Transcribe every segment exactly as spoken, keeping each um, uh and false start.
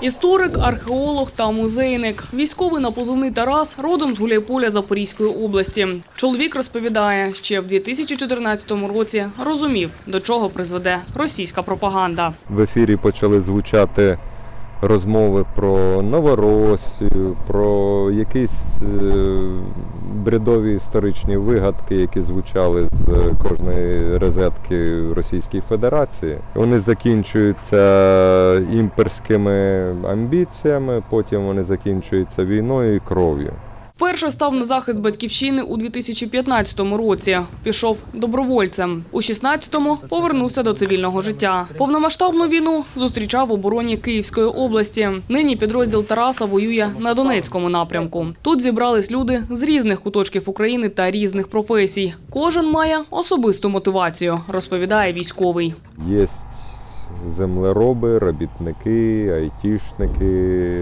Історик, археолог та музейник. Військовий на позивний Тарас родом з Гуляйполя Запорізької області. Чоловік розповідає, ще в дві тисячі чотирнадцятому році розумів, до чого призведе російська пропаганда. В ефірі почали звучати розмови про Новоросію, про якісь бредові історичні вигадки, які звучали з кожної розетки Російської Федерації. Вони закінчуються імперськими амбіціями, потім вони закінчуються війною і кров'ю. Вперше став на захист батьківщини у дві тисячі п'ятнадцятому році. Пішов добровольцем. У шістнадцятому повернувся до цивільного життя. Повномасштабну війну зустрічав в обороні Київської області. Нині підрозділ Тараса воює на Донецькому напрямку. Тут зібрались люди з різних куточків України та різних професій. Кожен має особисту мотивацію, розповідає військовий. Є землероби, робітники, айтішники.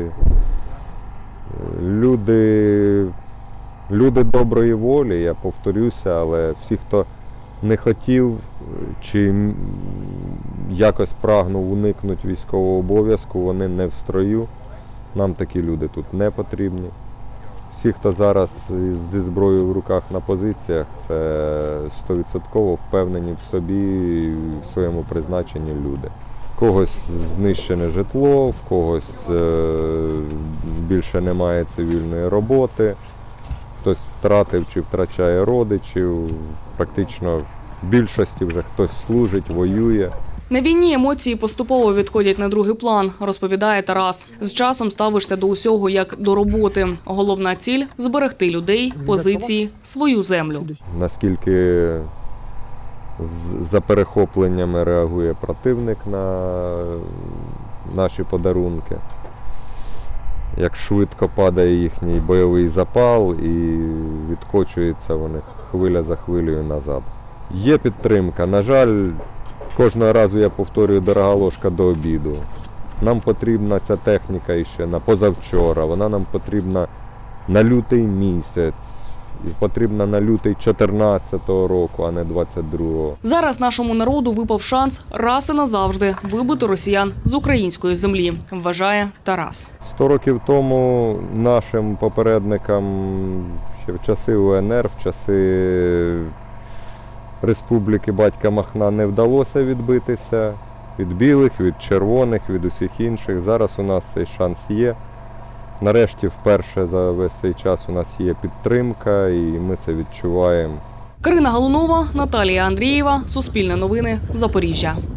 Люди, люди доброї волі, я повторюся, але всі, хто не хотів чи якось прагнув уникнути військового обов'язку, вони не в строю. Нам такі люди тут не потрібні. Всі, хто зараз зі зброєю в руках на позиціях, це стовідсотково впевнені в собі і в своєму призначенні люди. В когось знищене житло, в когось більше немає цивільної роботи, хтось втратив чи втрачає родичів, практично в більшості вже хтось служить, воює. На війні емоції поступово відходять на другий план, розповідає Тарас. З часом ставишся до усього як до роботи. Головна ціль – зберегти людей, позиції, свою землю. Наскільки за перехопленнями реагує противник на наші подарунки, як швидко падає їхній бойовий запал і відкочуються вони хвиля за хвилею назад. Є підтримка. На жаль, кожного разу я повторюю, дорога ложка до обіду. Нам потрібна ця техніка іще на позавчора, вона нам потрібна на лютий місяць. І потрібна на лютий чотирнадцятого року, а не двадцять другого. Зараз нашому народу випав шанс раз і назавжди вибити росіян з української землі, вважає Тарас. Сто років тому нашим попередникам ще в часи У Ен Ер, в часи Республіки Батька Махна не вдалося відбитися від білих, від червоних, від усіх інших. Зараз у нас цей шанс є. Нарешті, вперше за весь цей час у нас є підтримка і ми це відчуваємо. Карина Галунова, Наталія Андрієва, Суспільне новини, Запоріжжя.